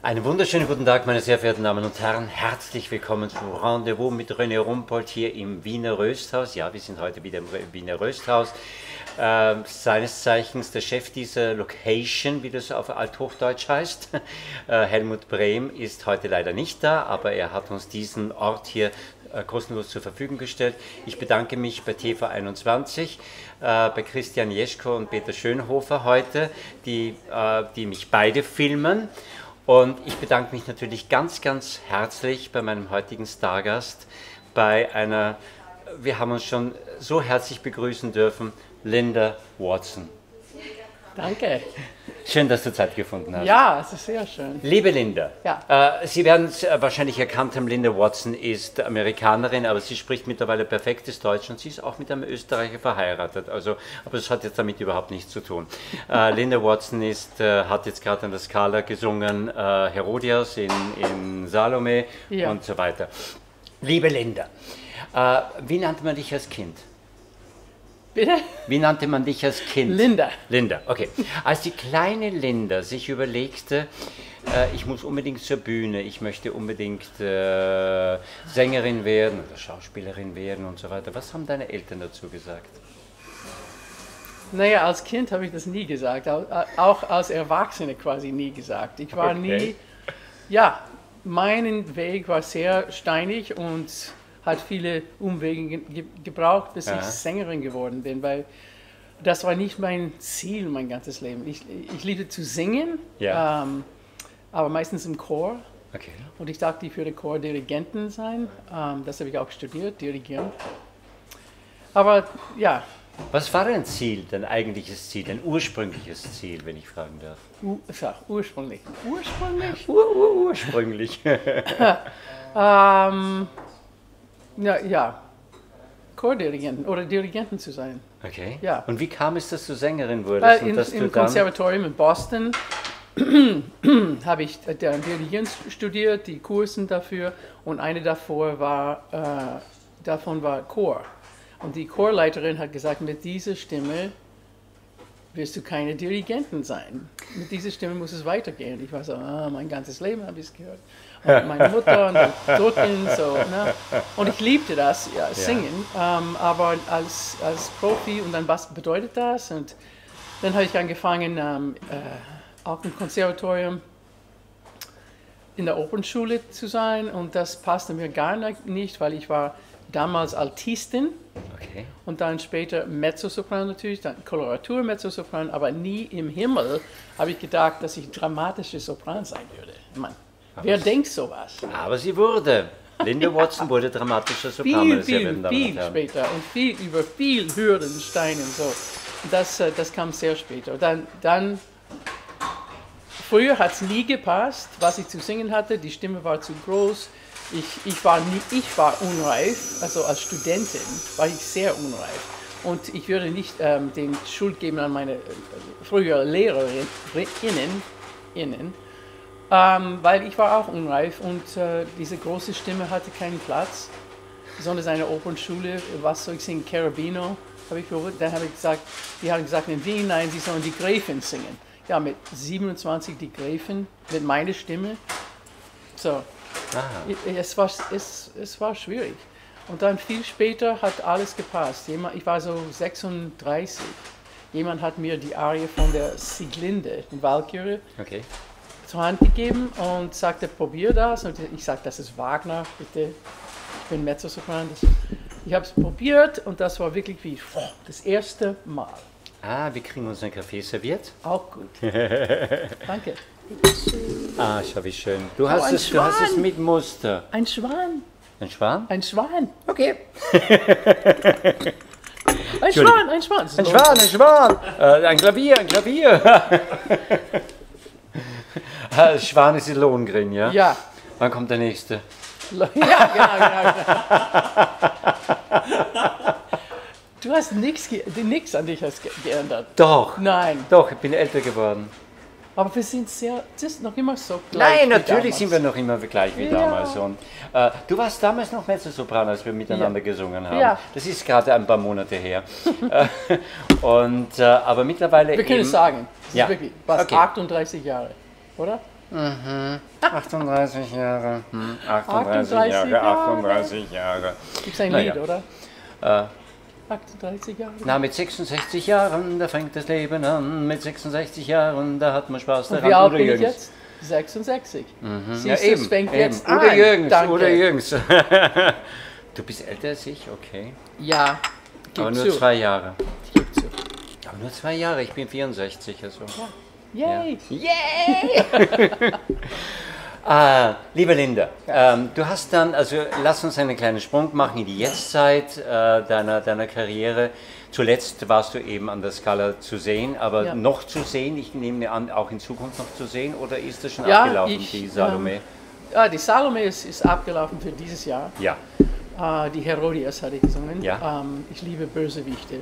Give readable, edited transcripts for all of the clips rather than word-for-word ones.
Einen wunderschönen guten Tag, meine sehr verehrten Damen und Herren. Herzlich willkommen zum Rendezvous mit René Rumpold hier im Wiener Rösthaus. Ja, wir sind heute wieder im Wiener Rösthaus. Seines Zeichens der Chef dieser Location, wie das auf Althochdeutsch heißt. Helmut Brehm ist heute leider nicht da, aber er hat uns diesen Ort hier kostenlos zur Verfügung gestellt. Ich bedanke mich bei TV21, bei Christian Jeschko und Peter Schönhofer heute, die mich beide filmen. Und ich bedanke mich natürlich ganz, ganz herzlich bei meinem heutigen Stargast, wir haben uns schon so herzlich begrüßen dürfen, Linda Watson. Danke. Schön, dass du Zeit gefunden hast. Ja, es ist sehr schön. Liebe Linda, ja. Sie werden es wahrscheinlich erkannt haben, Linda Watson ist Amerikanerin, aber sie spricht mittlerweile perfektes Deutsch und sie ist auch mit einem Österreicher verheiratet. Also, aber das hat jetzt damit überhaupt nichts zu tun. Linda Watson hat jetzt gerade an der Scala gesungen, Herodias in Salome und so weiter. Liebe Linda, wie nannte man dich als Kind? Bitte? Wie nannte man dich als Kind? Linda. Linda, okay. Als die kleine Linda sich überlegte, ich muss unbedingt zur Bühne, ich möchte unbedingt Sängerin werden oder Schauspielerin werden und so weiter, was haben deine Eltern dazu gesagt? Naja, als Kind habe ich das nie gesagt, auch als Erwachsene quasi nie gesagt. Ich war nie, ja, mein Weg war sehr steinig und hat viele Umwege gebraucht, bis ich Sängerin geworden bin, weil das war nicht mein Ziel, mein ganzes Leben. Ich liebte zu singen, aber meistens im Chor. Okay. Und ich dachte, ich würde Chordirigentin sein. Das habe ich auch studiert, Dirigieren. Aber ja. Was war dein Ziel, dein eigentliches Ziel, dein ursprüngliches Ziel, wenn ich fragen darf? Ursprünglich. Ursprünglich? Ursprünglich. Ja, Chordirigentin oder Dirigentin zu sein. Okay. Ja. Und wie kam es, dass du Sängerin wurdest? Im Konservatorium in Boston habe ich Dirigieren studiert, die Kursen dafür, und eine davon war Chor. Und die Chorleiterin hat gesagt, mit dieser Stimme wirst du keine Dirigentin sein. Mit dieser Stimme muss es weitergehen. Ich war so, mein ganzes Leben habe ich es gehört. Und meine Mutter und Dürken, so, ne? Und ich liebte das, singen, aber als Profi, und dann, was bedeutet das? Und dann habe ich angefangen, auch im Konservatorium in der Opernschule zu sein, und das passte mir gar nicht, weil ich war damals Altistin. Okay. Und dann später Mezzosopran natürlich, dann Koloratur Mezzosopran, aber nie im Himmel habe ich gedacht, dass ich dramatische Sopran sein würde. Mann, wer denkt sowas? Aber sie wurde. Linda Watson wurde dramatischer Sopran. Viel später und über viel Hürden, Steine und so. Das kam sehr später. Dann früher hat es nie gepasst, was ich zu singen hatte. Die Stimme war zu groß. Ich war unreif, also als Studentin war ich sehr unreif. Und ich würde nicht den Schuld geben an meine frühere Lehrerinnen, weil ich war auch unreif, und diese große Stimme hatte keinen Platz. Besonders eine Opernschule, was soll ich singen, Carabino, habe ich gehört. Dann habe ich gesagt, die haben gesagt in Wien, nein, sie sollen die Gräfin singen. Ja, mit 27 die Gräfin, mit meiner Stimme. So. Es war schwierig. Und dann viel später hat alles gepasst. Ich war so 36. Jemand hat mir die Arie von der Sieglinde, die Walküre, zur Hand gegeben und sagte, probier das. Und ich sagte, das ist Wagner, bitte. Ich bin Mezzosopran. Ich habe es probiert, und das war wirklich wie das erste Mal. Wir kriegen uns einen Kaffee serviert. Auch gut. Danke. Schau, wie schön. Du hast es mit Muster. Ein Schwan. Ein Schwan? Ein Schwan. Okay. Ein Schwan. Ein Schwan. Ein Klavier. Schwan ist die Lohengrin, ja? Ja. Wann kommt der nächste? Ja, genau. Du hast nichts an dich geändert. Doch. Nein. Doch, ich bin älter geworden. Aber wir sind noch immer so gleich. Nein, natürlich sind wir noch immer gleich wie damals. Und, du warst damals noch Mezzosopran, als wir miteinander gesungen haben. Ja. Das ist gerade ein paar Monate her. Aber mittlerweile. Wir können es sagen. Das ja. ist wirklich 38 Jahre, oder? 38 Jahre. 38 Jahre, 38 Jahre. Gibt es ein Naja. Lied, oder? Äh, 38 Jahre. Na, mit 66 Jahren, da fängt das Leben an. Mit 66 Jahren, da hat man Spaß Und daran. wie alt Oder bin ich Jürgens? jetzt? 66. Ja, Siehst du, eben, es fängt eben. jetzt an. Oder Jürgens, Danke. oder Jürgens. Du bist älter als ich, okay. Ja, gib Aber nur zu. 2 Jahre. Ich gebe zu. Aber nur 2 Jahre, ich bin 64, also. Yay! Yay! Liebe Linda, du hast dann, also lass uns einen kleinen Sprung machen in die Jetztzeit deiner Karriere. Zuletzt warst du eben an der Scala zu sehen, aber Ja. noch zu sehen, ich nehme an, auch in Zukunft noch zu sehen, oder ist das schon Ja, abgelaufen, die Salome? Die Salome ist abgelaufen für dieses Jahr. Ja. Die Herodias hatte ich gesungen. Ja. Ich liebe Bösewichte.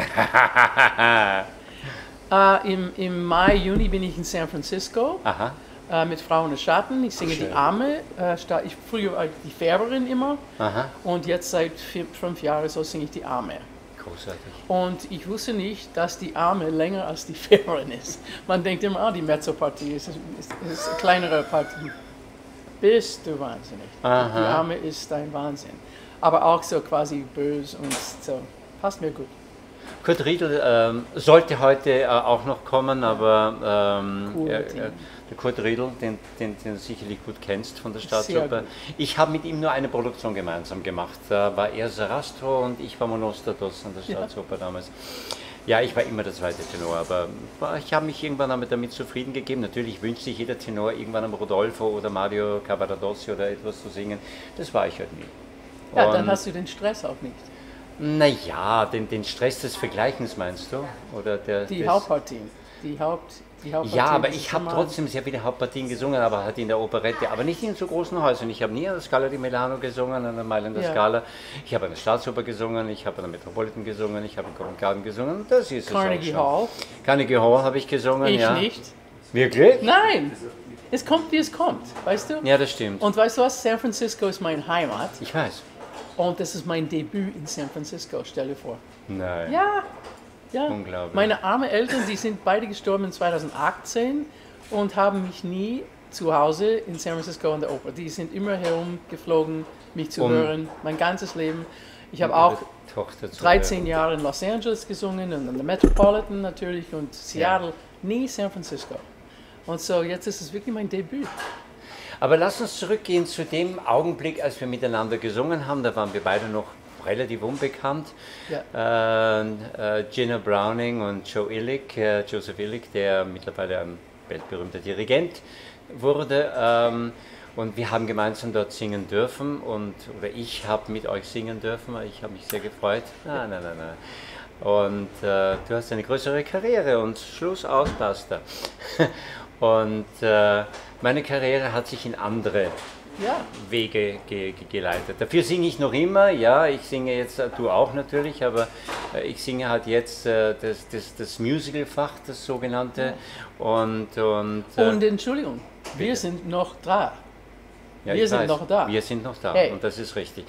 Im Mai, Juni bin ich in San Francisco Aha. mit Frauen und Schatten. Ich singe Schön. die Arme. Früher war ich die Färberin immer Aha. und jetzt seit 5 Jahren so singe ich die Arme. Großartig. Und ich wusste nicht, dass die Arme länger als die Färberin ist. Man denkt immer, die Mezzopartie ist eine kleinere Partie. Bist du wahnsinnig. Aha. Die Arme ist ein Wahnsinn. Aber auch so quasi böse und so. Passt mir gut. Kurt Riedl sollte heute auch noch kommen, aber Cooler Team. der Kurt Riedl, den du sicherlich gut kennst von der Sehr Staatsoper. gut. Ich habe mit ihm nur eine Produktion gemeinsam gemacht. Da war er Sarastro und ich war Monostatos an der Staatsoper damals. Ja, ich war immer der zweite Tenor, aber ich habe mich irgendwann damit zufrieden gegeben. Natürlich wünscht sich jeder Tenor irgendwann am Rodolfo oder Mario Cavaradossi oder etwas zu singen. Das war ich halt nie. Ja, dann Und- hast du den Stress auch nicht. Naja, den Stress des Vergleichens meinst du? Oder Die Hauptpartien. Die Hauptpartien. Ja, aber das ich ist habe normal. trotzdem sehr viele Hauptpartien gesungen, aber halt in der Operette, aber nicht in so großen Häusern. Ich habe nie an der Scala di Milano gesungen, an der Mailänder Ja. Scala. Ich habe an der Staatsoper gesungen, ich habe an der Metropolitan gesungen, ich habe in Covent Garden gesungen. Das ist Carnegie es auch Hall. schon. Carnegie Hall habe ich gesungen, Ich ja. nicht. Wirklich? Nein! Es kommt, wie es kommt, weißt du? Ja, das stimmt. Und weißt du was? San Francisco ist meine Heimat. Ich weiß. Und das ist mein Debüt in San Francisco, stell dir vor. Nein. Ja, ja. Unglaublich. Meine armen Eltern, die sind beide gestorben in 2018 und haben mich nie zu Hause in San Francisco an der Oper. Die sind immer herumgeflogen, mich zu hören, mein ganzes Leben. Ich habe auch Ihre Tochter zu 13 hören. Jahre in Los Angeles gesungen und an der Metropolitan natürlich und Seattle, nie San Francisco. Und so jetzt ist es wirklich mein Debüt. Aber lass uns zurückgehen zu dem Augenblick, als wir miteinander gesungen haben. Da waren wir beide noch relativ unbekannt. Gina Browning und Joseph Illick, der mittlerweile ein weltberühmter Dirigent wurde. Und wir haben gemeinsam dort singen dürfen oder ich habe mit euch singen dürfen. Ich habe mich sehr gefreut. Nein. Und du hast eine größere Karriere und Schluss aus, basta. Und meine Karriere hat sich in andere Ja, Wege geleitet. Dafür singe ich noch immer, ja, ich singe jetzt, du auch natürlich, aber ich singe halt jetzt das Musical-Fach, das sogenannte. Und Entschuldigung, wir sind noch da. ja, wir ich sind weiß, noch da. Wir sind noch da Hey. und das ist richtig.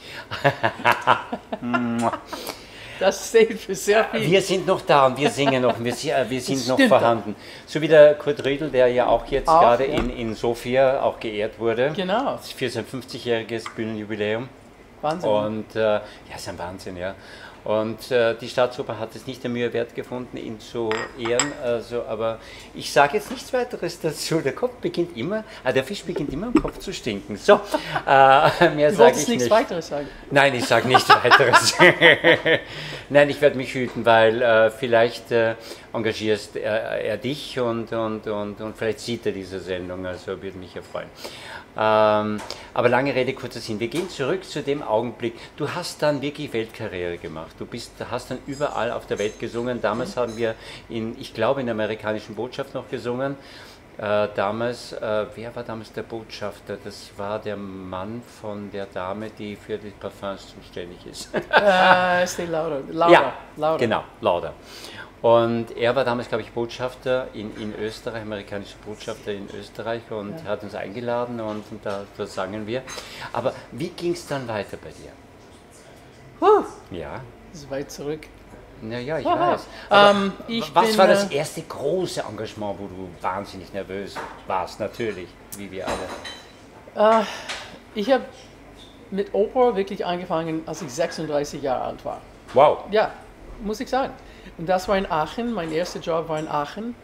Das steht für sehr viel. Wir sind noch da und wir singen noch, wir sind noch stimmt vorhanden. So wie der Kurt Riedl, der ja auch jetzt Auch, gerade ja. in Sofia auch geehrt wurde. Genau, Für sein 50-jähriges Bühnenjubiläum. Wahnsinn. Und ja, ist ein Wahnsinn, ja. Und die Staatsoper hat es nicht der Mühe wert gefunden, ihn zu ehren. Also, aber ich sage jetzt nichts weiteres dazu. Der Fisch beginnt immer im Kopf zu stinken. So, mehr du sage ich wolltest nichts nicht. weiteres sagen. Nein, ich sage nichts weiteres. Nein, ich werde mich hüten, weil vielleicht engagierst er dich und vielleicht sieht er diese Sendung, also würde mich ja freuen. Aber lange Rede, kurzer Sinn. Wir gehen zurück zu dem Augenblick. Du hast dann wirklich Weltkarriere gemacht. Hast dann überall auf der Welt gesungen. Damals haben wir ich glaube, in der amerikanischen Botschaft noch gesungen. Wer war damals der Botschafter? Das war der Mann von der Dame, die für die Parfums zuständig ist. Stay Lauder. Ja, Lauder. genau, Lauder. Und er war damals, glaube ich, Botschafter in Österreich, amerikanischer Botschafter in Österreich und hat uns eingeladen und da sangen wir. Aber wie ging es dann weiter bei dir? Ja, Das ist weit zurück. naja, ich Aha. weiß. Aber Ich was bin, war das erste große Engagement, wo du wahnsinnig nervös warst, natürlich? wie wir alle? Ich habe mit Oper wirklich angefangen, als ich 36 Jahre alt war. Wow. Ja, muss ich sagen. Und das war in Aachen, mein erster Job war in Aachen.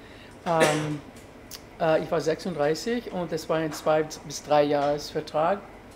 Ich war 36 und es war ein 2 bis 3 Jahresvertrag.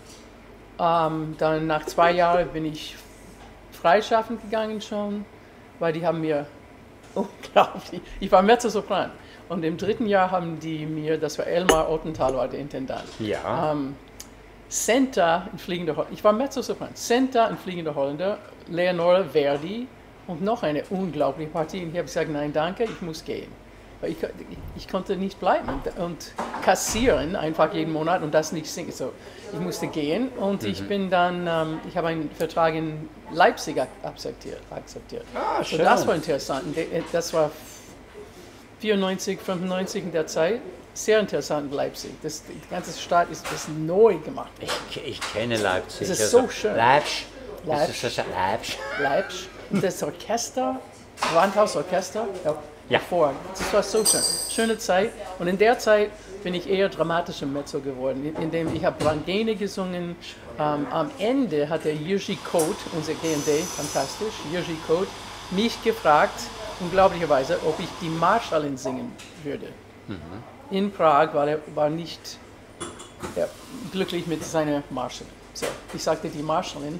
Dann nach 2 Jahren bin ich freischaffend gegangen schon, weil die haben mir, unglaublich, ich war Mezzosopran. Und im 3. Jahr haben die mir, das war Elmar Ottenthaler, war der Intendant. Ja. Senta in Fliegender Holländer, ich war Mezzosopran, Senta in Fliegender Holländer, Leonore Verdi und noch eine unglaubliche Partie. Und ich habe gesagt, nein danke, ich muss gehen. Weil ich konnte nicht bleiben und kassieren einfach jeden Monat und das nicht singen. So, ich musste gehen und ich bin dann, ich habe einen Vertrag in Leipzig akzeptiert. Ah, schön. So, das war interessant. Das war 94, 95 in der Zeit. Sehr interessant in Leipzig. Die ganze Stadt ist neu gemacht. Ich kenne Leipzig. Es ist so schön. Leipzig. Leipzig. Und das Orchester, Gewandhausorchester. Ja. Hervorragend. Das war so schön. Schöne Zeit. Und in der Zeit bin ich eher dramatischer Mezzo geworden, indem ich habe Brangene gesungen. Am Ende hat der Jiří Koht, unser G&D, fantastisch, Jiří Koht, mich gefragt, unglaublicherweise, ob ich die Marschallin singen würde. In Prag, weil er war nicht glücklich mit seiner Marschallin. So, ich sagte, die Marschallin,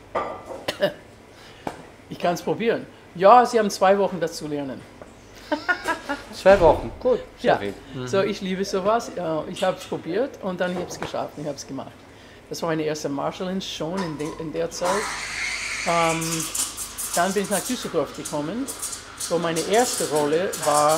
ich kann es probieren. Ja, Sie haben 2 Wochen dazu lernen. 2 Wochen, gut. Ja, so ich liebe sowas. Ich habe es probiert und dann habe ich es geschafft. Ich habe es gemacht. Das war meine erste Marschallin schon in der Zeit. Dann bin ich nach Düsseldorf gekommen, wo meine erste Rolle war,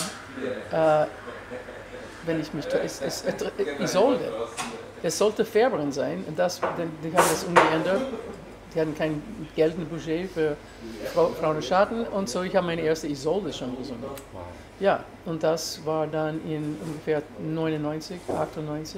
wenn ich mich Isolde. Es sollte Färberin sein und die haben das umgeändert. Die hatten kein geltendes Budget für Frauen und Schatten und so, ich habe meine erste Isolde schon gesungen. Wow. Ja, und das war dann in ungefähr 99, 98.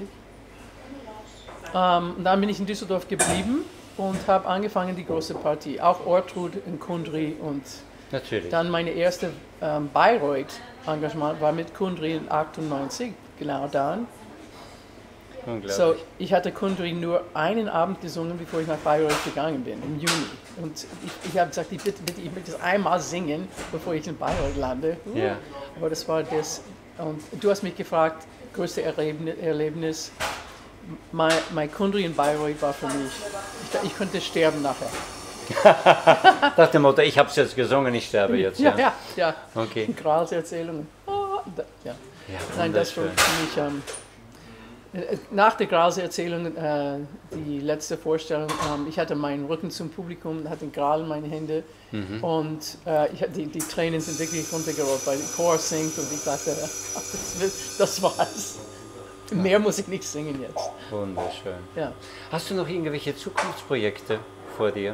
Dann bin ich in Düsseldorf geblieben und habe angefangen die große Partie. Auch Ortrud und Kundry und natürlich. Dann meine erste Bayreuth-Engagement war mit Kundry in 98, genau dann. So, ich hatte Kundry nur einen Abend gesungen, bevor ich nach Bayreuth gegangen bin, im Juni. Und ich habe gesagt, bitte, ich möchte das einmal singen, bevor ich in Bayreuth lande. Ja. Aber das war das. Und du hast mich gefragt, größte Erlebnis. Mein Kundry in Bayreuth war für mich, ich könnte sterben nachher. Nach dem Motto, ich habe es jetzt gesungen, ich sterbe jetzt. Ja. Okay. Gralserzählungen. Ja. Nein, das war wunderschön. für mich. Nach der Gralserzählung, die letzte Vorstellung, ich hatte meinen Rücken zum Publikum, hatte Gral in meine Hände und die Tränen sind wirklich runtergerollt, weil der Chor singt und ich dachte, das war's. Mehr muss ich nicht singen jetzt. Wunderschön. Ja. Hast du noch irgendwelche Zukunftsprojekte vor dir,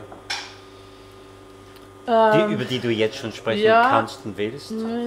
über die du jetzt schon sprechen kannst und willst?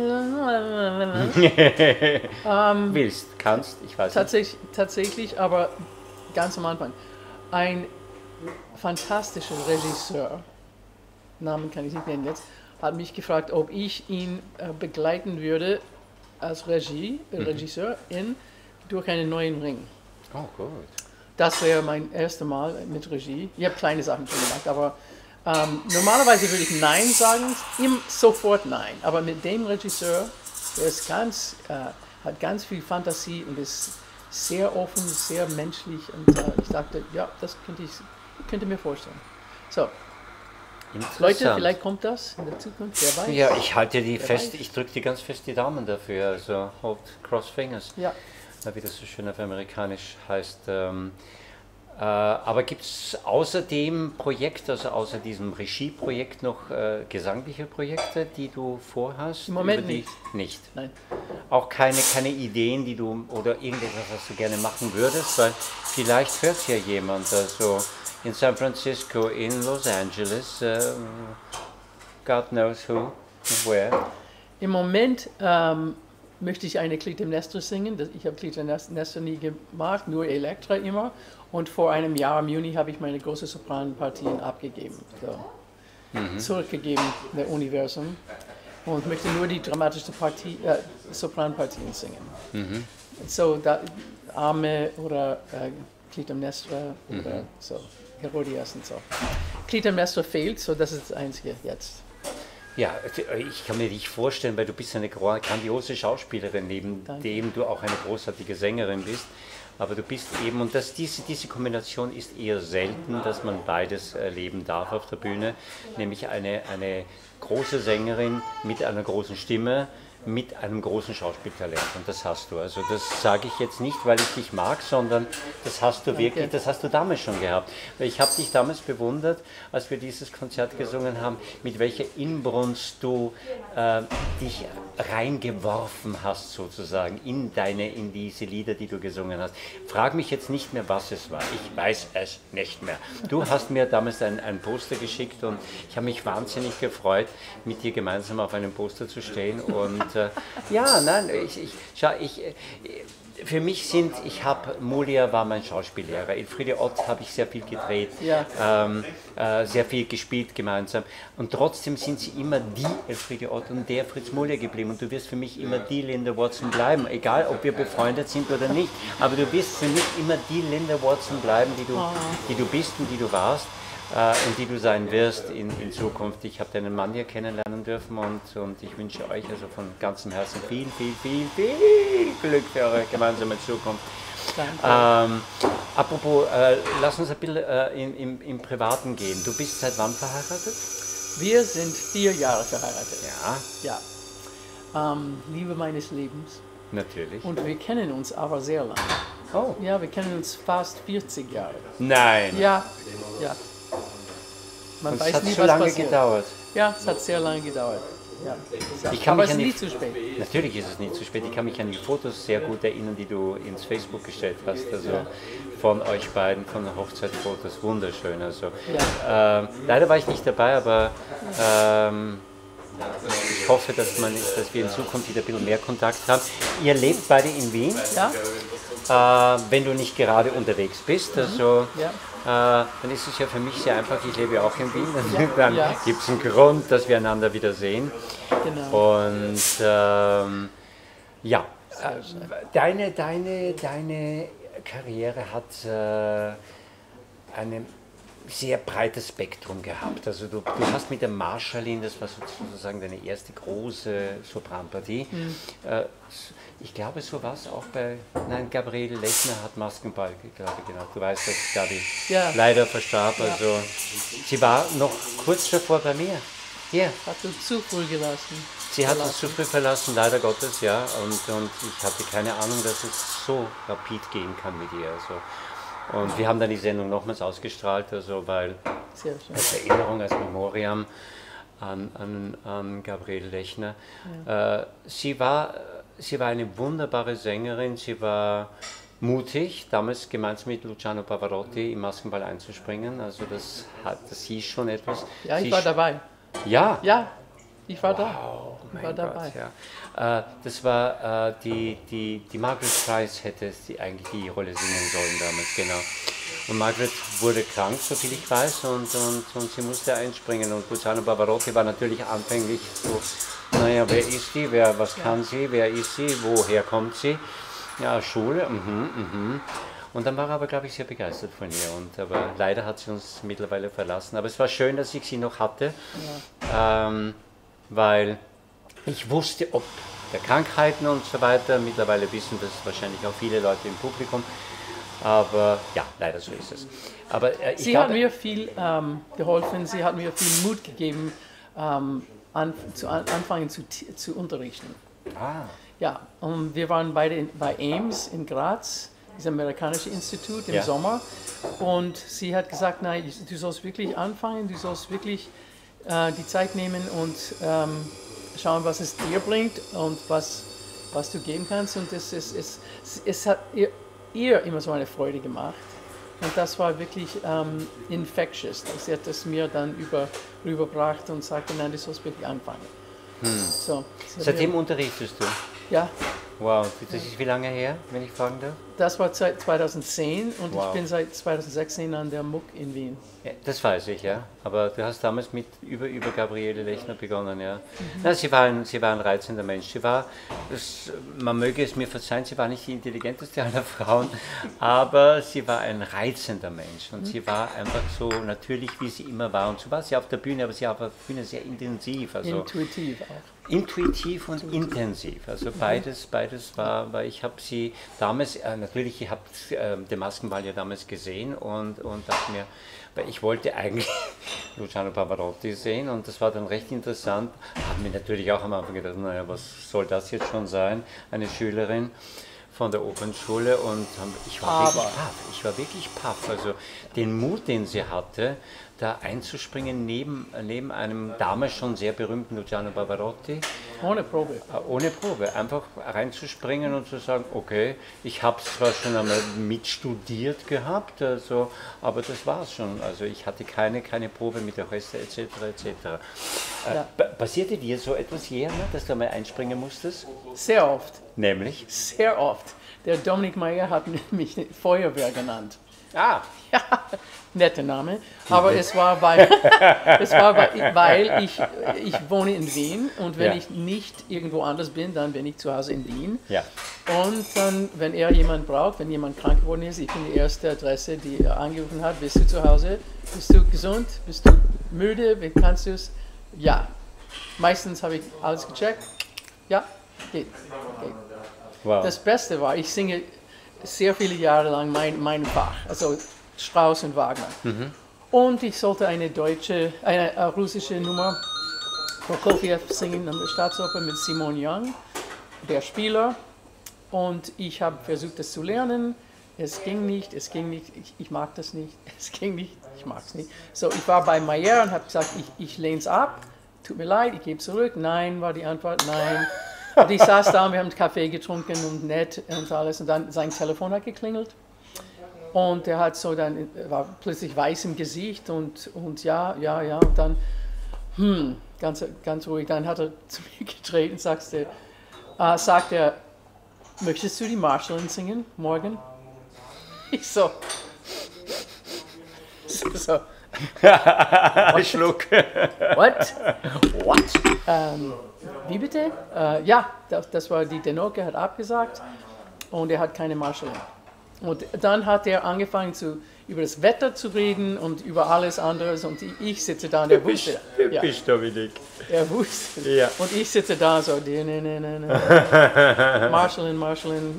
Kannst, ich weiß nicht. Tatsächlich, aber ganz am Anfang. Ein fantastischer Regisseur, Namen kann ich nicht nennen jetzt, hat mich gefragt, ob ich ihn begleiten würde als Regisseur durch einen neuen Ring. Oh, gut. Das wäre mein erstes Mal mit Regie. Ich habe kleine Sachen schon gemacht, aber normalerweise würde ich Nein sagen, sofort Nein. Aber mit dem Regisseur, der ist hat ganz viel Fantasie und ist sehr offen, sehr menschlich. Und ich dachte, ja, das könnte mir vorstellen. So, Leute, vielleicht kommt das in der Zukunft, wer weiß. Ja, ich halte die fest, ich drücke die ganz fest die Daumen dafür, also hold cross fingers, ja. Wie das so schön auf Amerikanisch heißt. Aber gibt es außer dem Projekt, also außer diesem Regieprojekt noch gesangliche Projekte, die du vorhast? Im Moment nicht. Nicht? Nein. Auch keine Ideen, die du oder irgendetwas, was du gerne machen würdest? Weil vielleicht hört ja jemand, also in San Francisco, in Los Angeles, God knows who, where. Im Moment möchte ich eine Clytemnestra singen. Ich habe Clytemnestra nie gemacht, nur Elektra immer. Und vor einem Jahr im Juni habe ich meine große Sopranpartien abgegeben, zurückgegeben der Universum und möchte nur die dramatische Sopranpartien singen. so da, Arme oder Clytemnestra oder so, Herodias und so. Clytemnestra fehlt, so das ist das Einzige jetzt. Ja, ich kann mir dich vorstellen, weil du bist eine grandiose Schauspielerin, neben dem du auch eine großartige Sängerin bist. Aber du bist eben, und diese Kombination ist eher selten, dass man beides erleben darf auf der Bühne, nämlich eine große Sängerin mit einer großen Stimme, mit einem großen Schauspieltalent, und das hast du. Also das sage ich jetzt nicht, weil ich dich mag, sondern das hast du wirklich, das hast du damals schon gehabt. Weil ich habe dich damals bewundert, als wir dieses Konzert gesungen haben, mit welcher Inbrunst du dich reingeworfen hast sozusagen in diese Lieder, die du gesungen hast. Frag mich jetzt nicht mehr, was es war. Ich weiß es nicht mehr. Du hast mir damals ein Poster geschickt und ich habe mich wahnsinnig gefreut, mit dir gemeinsam auf einem Poster zu stehen. Und ja, nein, für mich Mulia war mein Schauspiellehrer. Elfriede Ott habe ich sehr viel gedreht, sehr viel gespielt gemeinsam. Und trotzdem sind sie immer die Elfriede Ott und der Fritz Mulia geblieben. Und du wirst für mich immer die Linda Watson bleiben, egal ob wir befreundet sind oder nicht. Aber du wirst für mich immer die Linda Watson bleiben, die du bist und die du warst. Und die du sein wirst in Zukunft. Ich habe deinen Mann hier kennenlernen dürfen und ich wünsche euch also von ganzem Herzen viel Glück für eure gemeinsame Zukunft. Danke. Apropos, lass uns ein bisschen im Privaten gehen. Du bist seit wann verheiratet? Wir sind 4 Jahre verheiratet. Ja. Ja. Liebe meines Lebens. Natürlich. Und wir kennen uns aber sehr lange. Oh. Ja, wir kennen uns fast 40 Jahre. Nein. Ja. Man und weiß es hat nie, so was lange passiert. gedauert. Ja, es hat sehr lange gedauert. Ja. Aber es ist nie zu spät. Natürlich ist es nie zu spät. Ich kann mich an die Fotos sehr gut erinnern, die du ins Facebook gestellt hast. Also von euch beiden, von den Hochzeitsfotos. Wunderschön. Also, leider war ich nicht dabei, aber ich hoffe, dass wir in Zukunft wieder ein bisschen mehr Kontakt haben. Ihr lebt beide in Wien, wenn du nicht gerade unterwegs bist. Also, dann ist es ja für mich sehr einfach. Ich lebe ja auch in Wien. Dann gibt es einen Grund, dass wir einander wiedersehen. Genau. Und deine Karriere hat ein sehr breites Spektrum gehabt. Also du hast mit der Marschallin, das war sozusagen deine erste große Sopranpartie. Ich glaube, so war es auch Gabriele Lechner hat Maskenball, glaube ich, genau. Du weißt, dass Gabi leider verstarb. Also sie war noch kurz davor bei mir. Hier. Hat uns zu früh gelassen. Sie hat uns zu früh verlassen, leider Gottes, ja. Und ich hatte keine Ahnung, dass es so rapid gehen kann mit ihr. Also. Und wir haben dann die Sendung nochmals ausgestrahlt, also weil als Erinnerung, als Memoriam an Gabriele Lechner. Sie war eine wunderbare Sängerin, sie war mutig, damals gemeinsam mit Luciano Pavarotti im Maskenball einzuspringen. Also das hieß schon etwas. Ja, ich war dabei. Ja? Ja, ich war da. Ich war dabei. Ja. Das war die Margaret Price hätte eigentlich die Rolle singen sollen damals, genau. Und Margaret wurde krank, soviel ich weiß, und sie musste einspringen. Und Luciano Pavarotti war natürlich anfänglich so, naja, wer ist die, was kann sie, wer ist sie, woher kommt sie? Ja, Schule, Und dann war er aber, glaube ich, sehr begeistert von ihr. Aber leider hat sie uns mittlerweile verlassen. Aber es war schön, dass ich sie noch hatte, weil ich wusste, ob der Krankheiten und so weiter. Mittlerweile wissen das wahrscheinlich auch viele Leute im Publikum. Aber ja, leider so ist es. Aber sie hat mir viel geholfen, sie hat mir viel Mut gegeben, anfangen zu unterrichten. Ja, und wir waren beide bei Ames in Graz, das amerikanische Institut im Sommer. Und sie hat gesagt, nein, du sollst wirklich anfangen, du sollst wirklich die Zeit nehmen und schauen, was es dir bringt und was du geben kannst. Und es hat ihr immer so eine Freude gemacht. Und das war wirklich infectious. Sie hat es mir dann rübergebracht und sagte, nein, du sollst wirklich anfangen. So, seitdem unterrichtest du? Ja. Wow, das ist wie lange her, wenn ich fragen darf? das war seit 2010 und Wow. ich bin seit 2016 an der MUC in Wien. Ja, das weiß ich, ja. Aber du hast damals über Gabriele Lechner begonnen, ja. Na, sie war ein reizender Mensch. Man möge es mir verzeihen, sie war nicht die intelligenteste aller Frauen, aber sie war ein reizender Mensch und sie war einfach so natürlich, wie sie immer war. Und so war sie auf der Bühne, aber sie war auf der Bühne sehr intensiv. Also Intuitiv auch. intuitiv und intensiv. Also beides war, weil ich habe sie damals, natürlich, ich habe den Maskenball ja damals gesehen und dachte mir, weil ich wollte eigentlich Luciano Pavarotti sehen und das war dann recht interessant. Habe mir natürlich auch am Anfang gedacht, naja, was soll das jetzt schon sein? Eine Schülerin von der Opernschule und ich war wirklich paff. Also den Mut, den sie hatte, da einzuspringen neben einem damals schon sehr berühmten Luciano Pavarotti. Ohne Probe. Ohne Probe, einfach reinzuspringen und zu sagen, okay, ich habe es zwar schon einmal mitstudiert gehabt, also, aber das war es schon. Also ich hatte keine Probe mit Orchester etc. etc. Ja. Passierte dir so etwas je, dass du einmal einspringen musstest? Sehr oft. Nämlich? Sehr oft. Der Dominik Meyer hat mich Feuerwehr genannt. Ah, Ja, netter Name. Aber es war, weil ich wohne in Wien und wenn Ja. ich nicht irgendwo anders bin, dann bin ich zu Hause in Wien. ja. Und dann, wenn er jemand braucht, wenn jemand krank geworden ist, ich bin die erste Adresse, die er angerufen hat. Bist du zu Hause? Bist du gesund? Bist du müde? Wie kannst du es? Ja. Meistens habe ich alles gecheckt. Ja, geht. Wow. Das Beste war, ich singe sehr viele Jahre lang mein Fach, also Strauss und Wagner. Und ich sollte eine russische Nummer Prokofiev singen an der Staatsoper mit Simon Young, der Spieler. Und ich habe versucht, das zu lernen. Es ging nicht. Ich mag das nicht. Es ging nicht, ich mag es nicht. So, ich war bei Mayer und habe gesagt, ich lehne es ab. Tut mir leid, ich gebe zurück. Nein, war die Antwort, nein. Und ich saß da und wir haben Kaffee getrunken und nett und alles. Und dann sein Telefon hat geklingelt. Und er hat so dann, war plötzlich weiß im Gesicht und ja. Und dann, ganz ruhig. Dann hat er zu mir getreten und sagt er, möchtest du die Marschallin singen morgen? Ich so. Schluck. What? Wie bitte? Ja, das war die Denoke, hat abgesagt und er hat keine Marschallin. Und dann hat er angefangen über das Wetter zu reden und über alles anderes und ich sitze da und er wusste. Typisch, Dominik. Er wusste. Ja. Und ich sitze da so. Marschallin.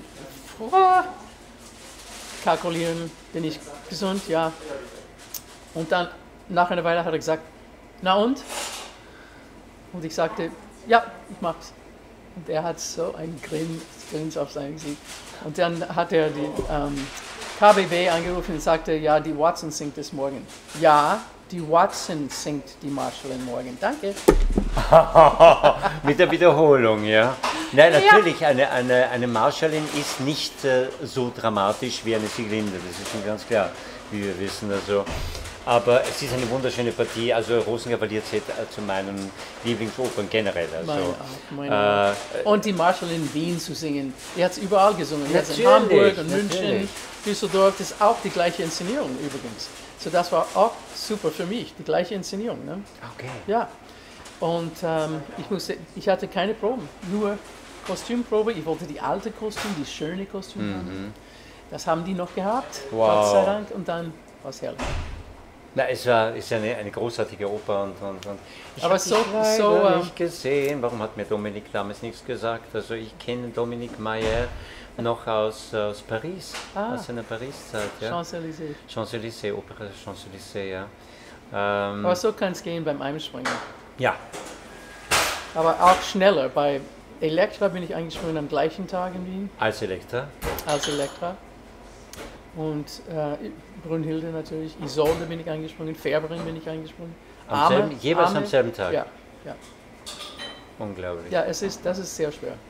Kalkulieren, bin ich gesund? Ja. Und dann, nach einer Weile hat er gesagt, na und? Und ich sagte, ja, ich mach's. Und er hat so ein Grins auf seinem Gesicht. Und dann hat er die KBW angerufen und sagte, ja, die Watson singt es morgen. Ja, die Watson singt die Marschallin morgen. Danke. Mit der Wiederholung, ja. Nein, natürlich, eine Marschallin ist nicht so dramatisch wie eine Sieglinde, das ist schon ganz klar, wie wir wissen. Also. Aber es ist eine wunderschöne Partie, also Rosenkavalier zählt zu meinen Lieblingsopern generell. Also, meine auch. Und die Marschallin in Wien zu singen, die hat es überall gesungen. Die hat es in Hamburg und München, Düsseldorf, das ist auch die gleiche Inszenierung übrigens. So, das war auch super für mich, die gleiche Inszenierung. Ne? Okay. Ja, und ich hatte keine Proben, nur Kostümprobe. Ich wollte die alte Kostüm, die schöne Kostüm haben. Das haben die noch gehabt, Wow. Gott sei Dank, und dann war es herrlich. Na, ist eine großartige Oper und ich Aber habe so, nicht gesehen. Warum hat mir Dominik damals nichts gesagt? Also ich kenne Dominik Meyer noch aus Paris, aus seiner Paris-Zeit. Ja. Champs-Élysées. Champs-Élysées, Opera Champs-Élysées, ja. Aber so kann es gehen beim Einspringen. Ja. Aber auch schneller. Bei Elektra bin ich eingesprungen am gleichen Tag in Wien. Als Elektra? Als Elektra. Und Brünnhilde natürlich, Isolde bin ich eingesprungen, Färberin bin ich eingesprungen. Jeweils am selben Tag? Ja. Unglaublich. Ja, das ist sehr schwer.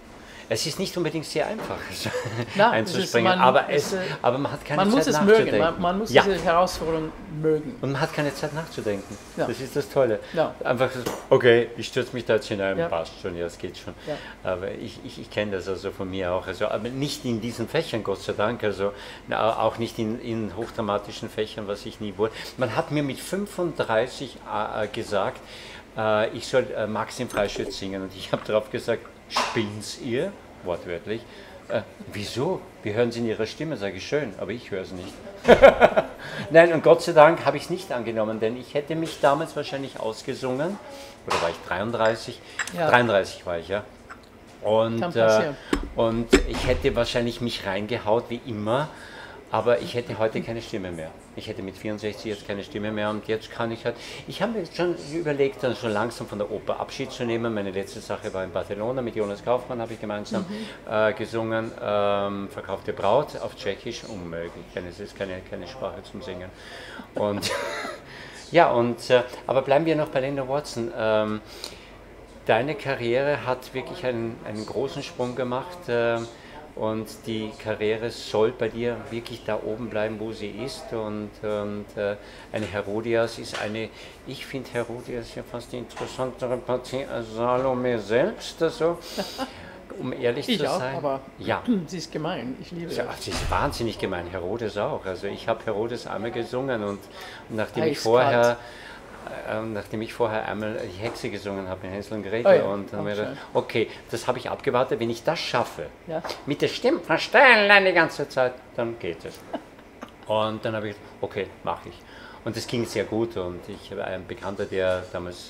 Es ist nicht unbedingt sehr einfach Nein, einzuspringen, aber man hat keine man Zeit muss es nachzudenken. mögen, man muss diese Herausforderung mögen. Und man hat keine Zeit nachzudenken. Ja. Das ist das Tolle. Ja. Einfach so, okay, ich stürze mich da jetzt hinein, Ja. passt schon, ja, es geht schon. Ja. Aber ich kenne das also von mir auch. Also, aber nicht in diesen Fächern, Gott sei Dank. Also auch nicht in hochdramatischen Fächern, was ich nie wollte. Man hat mir mit 35 gesagt, ich soll Max im Freischütz singen. Und ich habe darauf gesagt, spinnt's ihr? Wortwörtlich. Wieso? Wir hören sie in ihrer Stimme, sage ich, schön, aber ich höre es nicht. Nein, und Gott sei Dank habe ich es nicht angenommen, denn ich hätte mich damals wahrscheinlich ausgesungen, oder war ich 33? Ja. 33 war ich, ja. Und ich hätte wahrscheinlich mich reingehaut, wie immer, aber ich hätte heute keine Stimme mehr. Ich hätte mit 64 jetzt keine Stimme mehr und jetzt kann ich halt, ich habe mir schon überlegt, dann schon langsam von der Oper Abschied zu nehmen. Meine letzte Sache war in Barcelona, mit Jonas Kaufmann habe ich gemeinsam gesungen, Verkaufte Braut auf Tschechisch, unmöglich, es ist keine Sprache zum Singen. Und ja, aber bleiben wir noch bei Linda Watson. Deine Karriere hat wirklich einen großen Sprung gemacht. Und die Karriere soll bei dir wirklich da oben bleiben, wo sie ist. Und eine Herodias ist ich finde Herodias ja fast die interessantere Partie als Salome selbst. Also, um ehrlich zu sein. Ich auch, aber ja. sie ist gemein, ich liebe ja, sie ist wahnsinnig gemein, Herodes auch. Also ich habe Herodes einmal gesungen und nachdem ich vorher einmal die Hexe gesungen habe in Hänsel und Gretel und dann gedacht, okay, das habe ich abgewartet, wenn ich das schaffe, mit der Stimme verstellen die ganze Zeit, dann geht es. Und dann habe ich gesagt, okay, mache ich. Und das ging sehr gut und ich habe einen Bekannter, der damals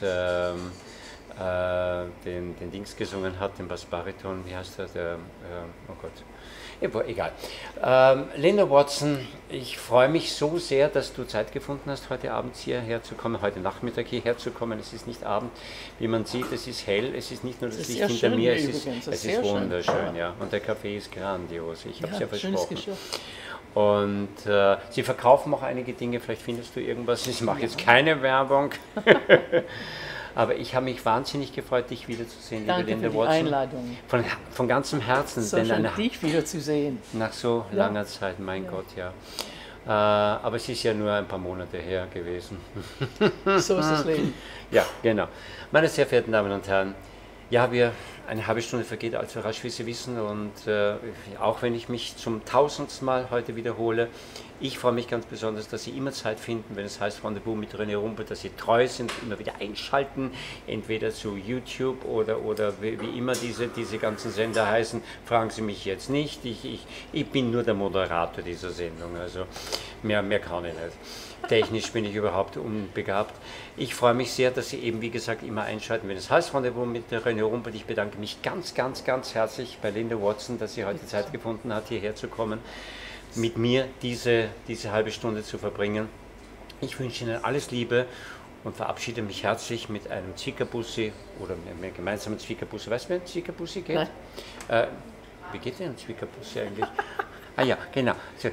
den Dings gesungen hat, den Bassbariton, wie heißt der, oh Gott. Egal. Linda Watson, ich freue mich so sehr, dass du Zeit gefunden hast, heute Abend hierher zu kommen, heute Nachmittag hierher zu kommen. Es ist nicht Abend, wie man sieht, es ist hell, es ist nicht nur das Licht hinter mir, es ist wunderschön, ja. Und der Kaffee ist grandios, ich habe es ja versprochen. Und sie verkaufen auch einige Dinge, vielleicht findest du irgendwas, ich mache jetzt keine Werbung. Aber ich habe mich wahnsinnig gefreut, dich wiederzusehen, liebe Linda Watson. Einladung. Von ganzem Herzen. So schön, dich wiederzusehen. Nach so langer Zeit, mein Gott, ja. Aber es ist ja nur ein paar Monate her gewesen. So ist das Leben. Ja, genau. Meine sehr verehrten Damen und Herren, ja, eine halbe Stunde vergeht allzu rasch, wie Sie wissen, und auch wenn ich mich zum 1000. Mal heute wiederhole, ich freue mich ganz besonders, dass Sie immer Zeit finden, wenn es heißt Rendezvous mit René Rumpelt, dass Sie treu sind, immer wieder einschalten, entweder zu YouTube oder wie immer diese ganzen Sender heißen, fragen Sie mich jetzt nicht, ich bin nur der Moderator dieser Sendung, also mehr kann ich nicht. Technisch bin ich überhaupt unbegabt. Ich freue mich sehr, dass Sie eben, wie gesagt, immer einschalten, wenn es heißt Rendezvous mit René Rumpelt. Ich bedanke mich ganz herzlich bei Linda Watson, dass sie heute Zeit gefunden hat, hierher zu kommen, mit mir diese halbe Stunde zu verbringen. Ich wünsche Ihnen alles Liebe und verabschiede mich herzlich mit einem Zwickerbussi oder einem gemeinsamen Zwickerbussi. Weißt du, wie ein Zwickerbussi geht? Wie geht denn ein Zwickerbussi eigentlich? Ah ja, genau. So.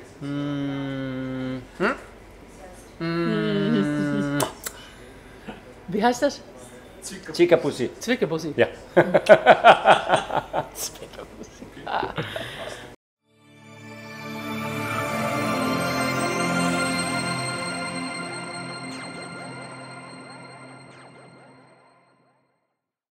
Wie heißt das? Zwickerbussi. Zwickerbussi. Ja. Zwickerbussi.